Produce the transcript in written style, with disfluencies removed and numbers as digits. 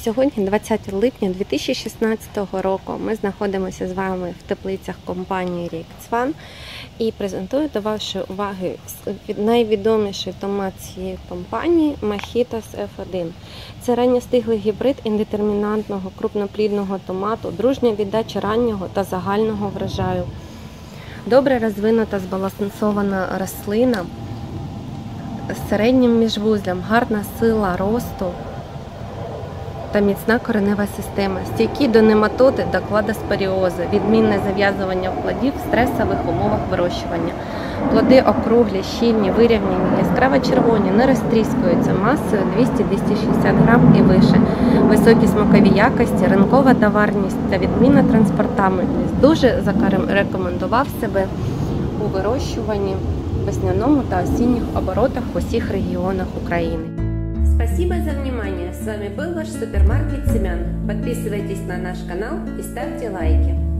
Сьогодні, 20 липня 2016 року, ми знаходимося з вами в теплицях компанії Riekswan і презентую до вашої уваги найвідоміший томат цієї компанії Machitos F1. Це ранньостиглий гібрид індетермінантного крупноплідного томату, дружня віддача раннього та загального врожаю. Добре розвинута збалансована рослина з середнім міжвузлям, гарна сила росту та міцна коренева система, стійкі до нематоди та кладоспоріозу, відмінне зав'язування плодів в стресових умовах вирощування. Плоди округлі, щільні, вирівняні, яскраво червоні, не розтріскуються, масою 200-260 грам і вище. Високі смакові якості, ринкова товарність та відмінна транспортабельність. Дуже зарекомендував себе у вирощуванні весняному та осінніх оборотах в усіх регіонах України. Спасибо за внимание. С вами был ваш супермаркет семян. Подписывайтесь на наш канал и ставьте лайки.